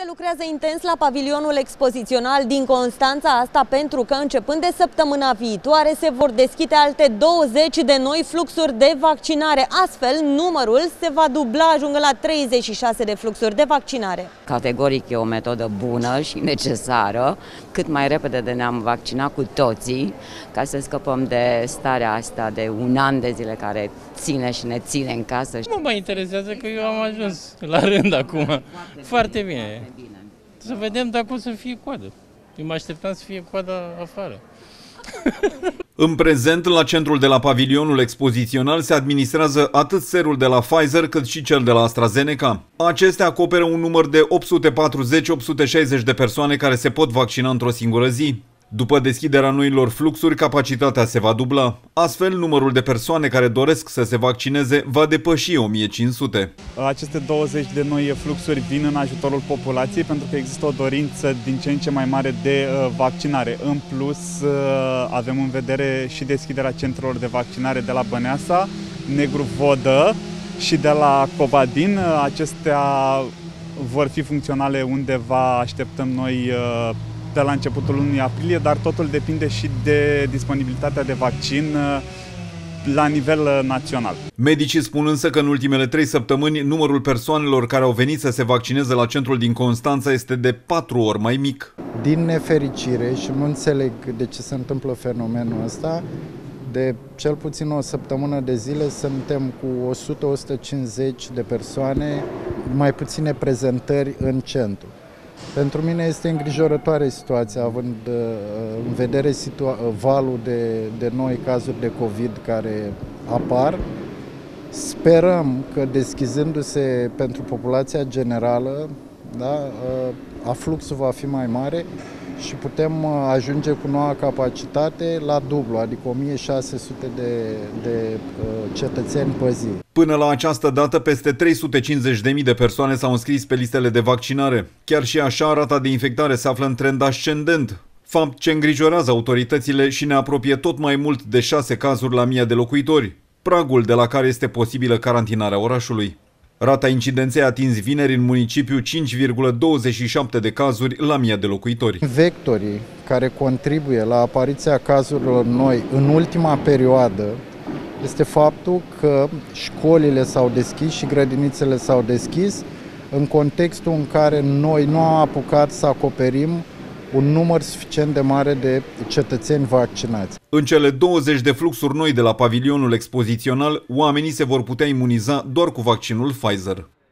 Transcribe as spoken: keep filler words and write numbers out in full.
Se lucrează intens la pavilionul expozițional din Constanța, asta pentru că începând de săptămâna viitoare se vor deschide alte douăzeci de noi fluxuri de vaccinare. Astfel, numărul se va dubla, ajungând la treizeci și șase de fluxuri de vaccinare. Categoric e o metodă bună și necesară. Cât mai repede de ne-am vaccinat cu toții, ca să scăpăm de starea asta de un an de zile care ține și ne ține în casă. Nu mă interesează că eu am ajuns la rând acum. Foarte bine. Să vedem dacă o să fie coadă. Eu mă așteptam să fie coada afară. În prezent, la centrul de la pavilionul expozițional se administrează atât serul de la Pfizer cât și cel de la AstraZeneca. Acestea acoperă un număr de opt sute patruzeci - opt sute șaizeci de persoane care se pot vaccina într-o singură zi. După deschiderea noilor fluxuri, capacitatea se va dubla. Astfel, numărul de persoane care doresc să se vaccineze va depăși o mie cinci sute. Aceste douăzeci de noi fluxuri vin în ajutorul populației pentru că există o dorință din ce în ce mai mare de vaccinare. În plus, avem în vedere și deschiderea centrelor de vaccinare de la Băneasa, Negru Vodă și de la Cobadin. Acestea vor fi funcționale undeva, așteptăm noi, de la începutul lunii aprilie, dar totul depinde și de disponibilitatea de vaccin la nivel național. Medicii spun însă că în ultimele trei săptămâni numărul persoanelor care au venit să se vaccineze la centrul din Constanța este de patru ori mai mic. Din nefericire, și nu înțeleg de ce se întâmplă fenomenul ăsta, de cel puțin o săptămână de zile suntem cu o sută - o sută cincizeci de persoane, mai puține prezentări în centru. Pentru mine este îngrijorătoare situația, având în vedere valul de, de noi cazuri de COVID care apar. Sperăm că deschizându-se pentru populația generală, da, afluxul va fi mai mare și putem ajunge cu noua capacitate la dublu, adică o mie șase sute de, de cetățeni pe zi. Până la această dată, peste trei sute cincizeci de mii de persoane s-au înscris pe listele de vaccinare. Chiar și așa, rata de infectare se află în trend ascendent, fapt ce îngrijorează autoritățile și ne apropie tot mai mult de șase cazuri la mie de locuitori, pragul de la care este posibilă carantinarea orașului. Rata incidenței a atins vineri în municipiu cinci virgulă douăzeci și șapte de cazuri la mie de locuitori. Vectorii care contribuie la apariția cazurilor noi în ultima perioadă este faptul că școlile s-au deschis și grădinițele s-au deschis în contextul în care noi nu am apucat să acoperim un număr suficient de mare de cetățeni vaccinați. În cele douăzeci de fluxuri noi de la pavilionul expozițional, oamenii se vor putea imuniza doar cu vaccinul Pfizer.